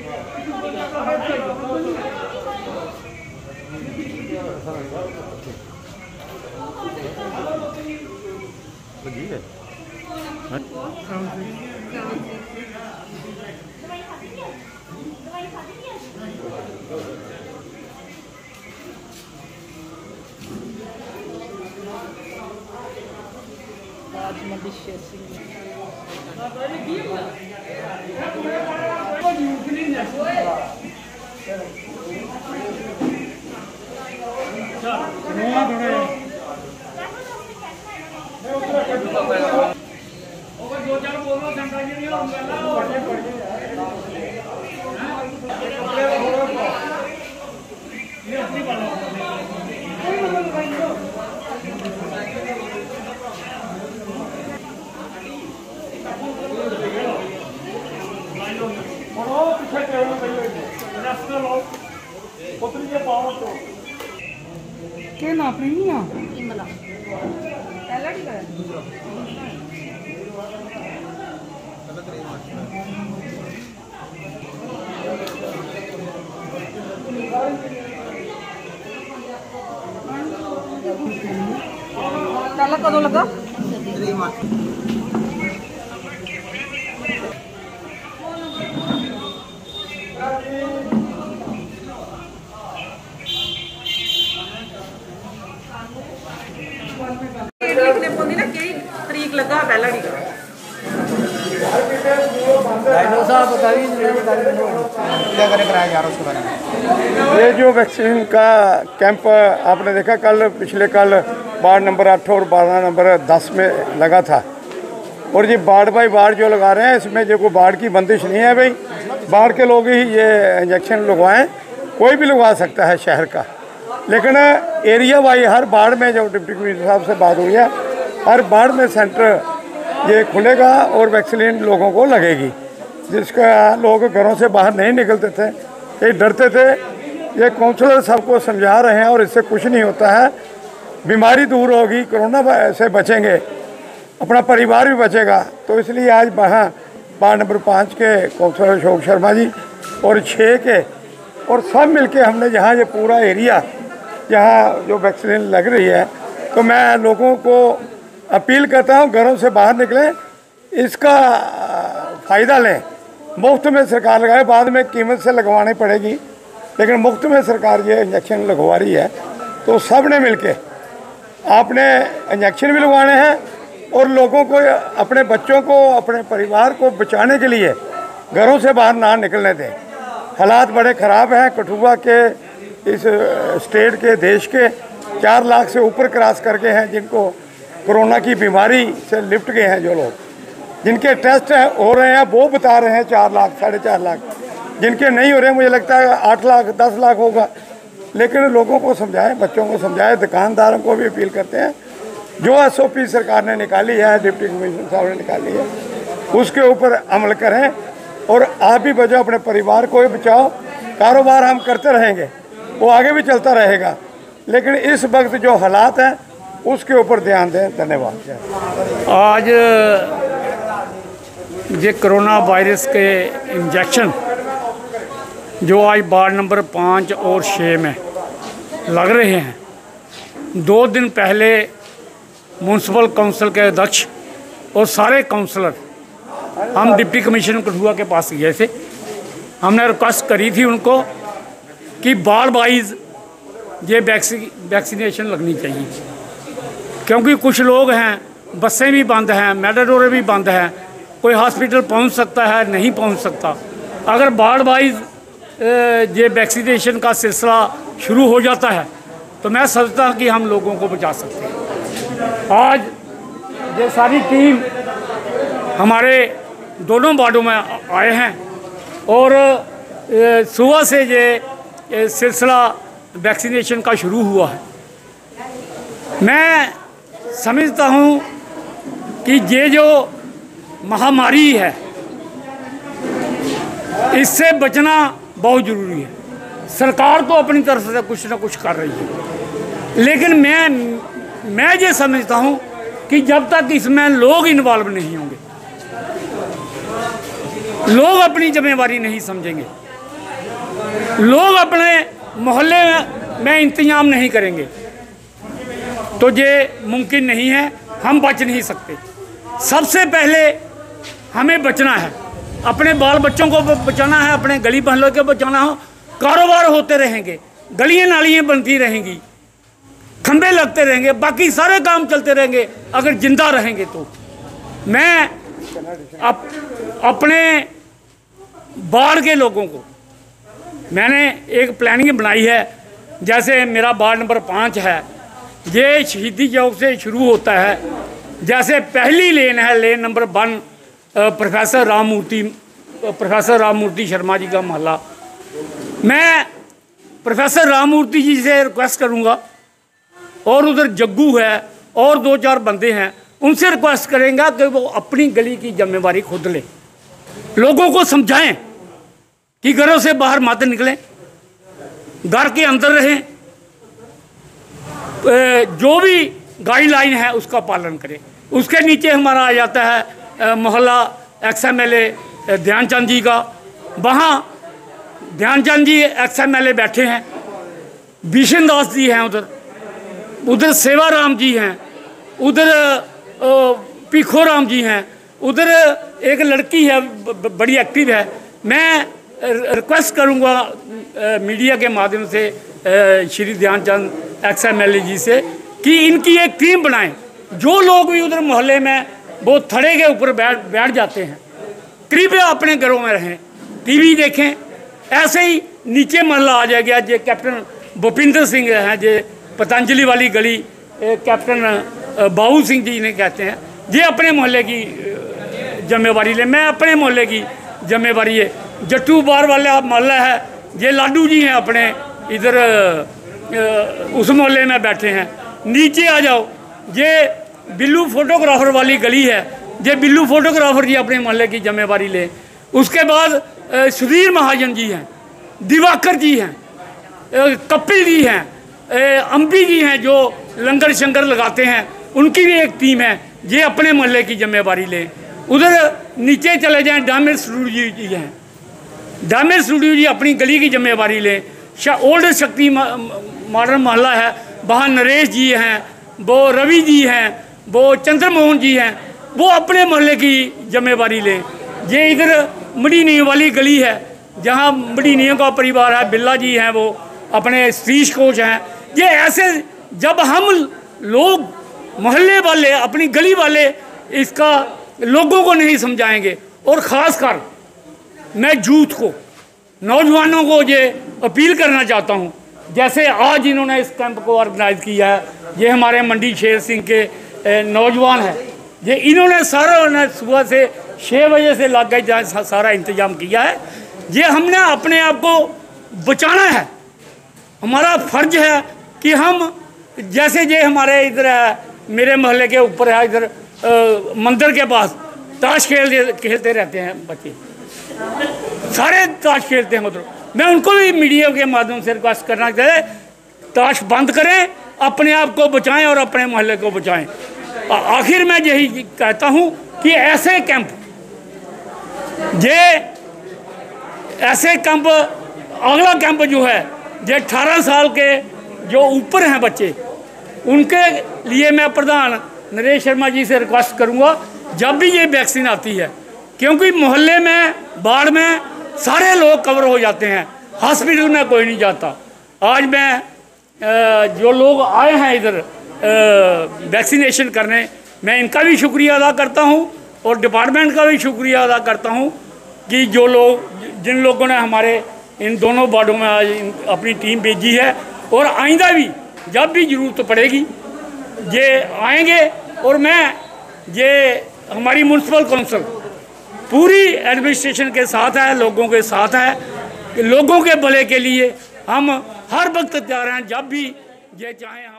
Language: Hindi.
क्या ना प्रीमिया इमला पहला ठीक है पहला कदों लगा लिखने पौंदी ना कि तरीक लगा पहला टीका। ये जो वैक्सीन का कैंप आपने देखा कल पिछले कल वार्ड नंबर 8 और वार्ड नंबर 10 में लगा था और ये वार्ड बाई वार्ड जो लगा रहे हैं इसमें जो कोई वार्ड की बंदिश नहीं है भाई, बाहर के लोग ही ये इंजेक्शन लगवाएं, कोई भी लगवा सकता है शहर का, लेकिन एरिया वाई हर वार्ड में जो डिप्टी कमिश्नर साहब से बात हुई है हर वार्ड में सेंटर ये खुलेगा और वैक्सीन लोगों को लगेगी, जिसका लोग घरों से बाहर नहीं निकलते थे, ये डरते थे। ये काउंसलर सबको समझा रहे हैं और इससे कुछ नहीं होता है, बीमारी दूर होगी, कोरोना से बचेंगे, अपना परिवार भी बचेगा। तो इसलिए आज वहाँ वार्ड नंबर 5 के काउंसलर अशोक शर्मा जी और 6 के और सब मिलके हमने जहाँ ये पूरा एरिया जहाँ जो वैक्सीन लग रही है, तो मैं लोगों को अपील करता हूँ घरों से बाहर निकलें, इसका फ़ायदा लें। मुफ्त में सरकार लगाए, बाद में कीमत से लगवानी पड़ेगी, लेकिन मुफ्त में सरकार ये इंजेक्शन लगवा रही है। तो सब ने मिलके आपने इंजेक्शन भी लगवाने हैं और लोगों को, अपने बच्चों को, अपने परिवार को बचाने के लिए घरों से बाहर ना निकलने दें। हालात बड़े ख़राब हैं। कठुआ के इस स्टेट के देश के 4 लाख से ऊपर क्रॉस करके हैं जिनको कोरोना की बीमारी से लिपट गए हैं, जो लोग जिनके टेस्ट हो रहे हैं वो बता रहे हैं 4 लाख 4.5 लाख, जिनके नहीं हो रहे मुझे लगता है 8 लाख 10 लाख होगा। लेकिन लोगों को समझाएं, बच्चों को समझाएं, दुकानदारों को भी अपील करते हैं, जो SOP सरकार ने निकाली है, डिप्टी कमिश्नर साहब ने निकाली है, उसके ऊपर अमल करें और आप भी बचाओ, अपने परिवार को भी बचाओ। कारोबार हम करते रहेंगे, वो आगे भी चलता रहेगा, लेकिन इस वक्त जो हालात हैं उसके ऊपर ध्यान दें। धन्यवाद। आज ये कोरोना वायरस के इंजेक्शन जो आज वार्ड नंबर 5 और 6 में लग रहे हैं, 2 दिन पहले म्यूनसिपल काउंसिल के अध्यक्ष और सारे काउंसलर हम डिप्टी कमिश्नर कठुआ के पास गए थे। हमने रिक्वेस्ट करी थी उनको कि वार्ड वाइज ये वैक्सीनेशन लगनी चाहिए, क्योंकि कुछ लोग हैं, बसें भी बंद हैं, मेटाडोरें भी बंद हैं, कोई हॉस्पिटल पहुंच सकता है, नहीं पहुंच सकता। अगर वार्ड वाइज ये वैक्सीनेशन का सिलसिला शुरू हो जाता है तो मैं समझता हूँ कि हम लोगों को बचा सकते हैं। आज ये सारी टीम हमारे दोनों वार्डों में आए हैं और सुबह से ये सिलसिला वैक्सीनेशन का शुरू हुआ है। मैं समझता हूँ कि ये जो महामारी है इससे बचना बहुत ज़रूरी है। सरकार तो अपनी तरफ से कुछ ना कुछ कर रही है, लेकिन मैं ये समझता हूँ कि जब तक इसमें लोग इन्वॉल्व नहीं होंगे, लोग अपनी जिम्मेवारी नहीं समझेंगे, लोग अपने मोहल्ले में इंतजाम नहीं करेंगे तो ये मुमकिन नहीं है, हम बच नहीं सकते। सबसे पहले हमें बचना है, अपने बाल बच्चों को बचाना है, अपने गली मोहल्लों को बचाना हो। कारोबार होते रहेंगे, गलियाँ नालियाँ बनती रहेंगी, खंबे लगते रहेंगे, बाकी सारे काम चलते रहेंगे अगर जिंदा रहेंगे तो। मैं अपने बाढ़ के लोगों को मैंने एक प्लानिंग बनाई है। जैसे मेरा वार्ड नंबर 5 है, ये शहीदी चौक से शुरू होता है। जैसे पहली लेन है, lane number 1, professor Rammurti Sharma ji का मोहल्ला। मैं प्रोफेसर राममूर्ति जी से रिक्वेस्ट करूंगा, और उधर जग्गू है और 2-4 बंदे हैं, उनसे रिक्वेस्ट करेंगे कि वो अपनी गली की जिम्मेवारी खुद लें। लोगों को समझाएं कि घरों से बाहर मत निकलें, घर के अंदर रहें, जो भी गाइडलाइन है उसका पालन करें। उसके नीचे हमारा आ जाता है मोहल्ला XMLA ध्यानचंद जी का। वहाँ ध्यानचंद जी XMLA बैठे हैं, भीषण दास जी हैं उधर सेवाराम जी हैं, उधर पीखो राम जी हैं, उधर एक लड़की है बड़ी एक्टिव है। मैं रिक्वेस्ट करूंगा मीडिया के माध्यम से श्री ध्यानचंद XMLA जी से कि इनकी एक टीम बनाएं। जो लोग भी उधर मोहल्ले में वो थड़े के ऊपर बैठ जाते हैं, कृपया अपने घरों में रहें, टीवी देखें। ऐसे ही नीचे मोहल्ला आ जाएगा, जो कैप्टन भूपिंदर सिंह हैं, जो पतंजलि वाली गली कैप्टन बाबू सिंह जी ने कहते हैं, ये अपने मोहल्ले की जिम्मेवारी ले। मैं अपने मोहल्ले की जिम्मेवारी है। जट्टू बार वाला मोहल्ला है, ये लाडू जी हैं अपने इधर उस मोहल्ले में बैठे हैं। नीचे आ जाओ, ये बिल्लू फोटोग्राफर वाली गली है, ये बिल्लू फोटोग्राफर जी अपने मोहल्ले की जिम्मेवारी ले। उसके बाद सुधीर महाजन जी हैं, दिवाकर जी हैं, कपिल जी हैं, अम्बी जी हैं जो लंगर शंकर लगाते हैं, उनकी भी एक टीम है, ये अपने मोहल्ले की जिम्मेवारी लें। उधर नीचे चले जाएं, डामिर स्टूडियो जी हैं, डामिर स्टूडियो जी अपनी गली की जिम्मेवारी लें। ओल्ड शक्ति मॉडर्न मोहल्ला है, वहाँ नरेश जी हैं, वो रवि जी हैं, वो चंद्रमोहन जी हैं, वो अपने मोहल्ले की जिम्मेवारी लें। ये इधर मड़ी नींव वाली गली है, जहाँ मड़ी नींव का परिवार है, बिल्ला जी हैं, वो अपने सतीश कोच हैं। ये ऐसे जब हम लोग मोहल्ले वाले, अपनी गली वाले इसका लोगों को नहीं समझाएंगे, और ख़ासकर मैं यूथ को, नौजवानों को ये अपील करना चाहता हूँ। जैसे आज इन्होंने इस कैंप को ऑर्गेनाइज़ किया है, ये हमारे मंडी शेर सिंह के नौजवान हैं, ये इन्होंने सारा सुबह से 6 बजे से लग गए सारा इंतज़ाम किया है। ये हमने अपने आप को बचाना है, हमारा फ़र्ज है कि हम, जैसे ये हमारे इधर है, मेरे मोहल्ले के ऊपर है, इधर मंदिर के पास ताश खेलते रहते हैं बच्चे, सारे ताश खेलते हैं उधर। मैं उनको भी मीडिया के माध्यम से रिक्वेस्ट करना चाहिए, ताश बंद करें, अपने आप को बचाएं और अपने मोहल्ले को बचाएं। आखिर मैं यही कहता हूं कि ऐसे कैंप, ऐसे कैंप, अगला कैंप जो है, ये 18 साल के जो ऊपर हैं बच्चे, उनके लिए मैं प्रधान नरेश शर्मा जी से रिक्वेस्ट करूंगा जब भी ये वैक्सीन आती है, क्योंकि मोहल्ले में बाढ़ में सारे लोग कवर हो जाते हैं, हॉस्पिटल में कोई नहीं जाता। आज मैं जो लोग आए हैं इधर वैक्सीनेशन करने, मैं इनका भी शुक्रिया अदा करता हूं और डिपार्टमेंट का भी शुक्रिया अदा करता हूं कि जो लोग, जिन लोगों ने हमारे इन दोनों वार्डों में आज अपनी टीम भेजी है, और आइंदा भी जब भी ज़रूरत पड़ेगी ये आएंगे। और मैं ये हमारी म्यूनसिपल काउंसिल पूरी एडमिनिस्ट्रेशन के साथ है, लोगों के साथ है, लोगों के भले के लिए हम हर वक्त तैयार हैं, जब भी ये चाहें।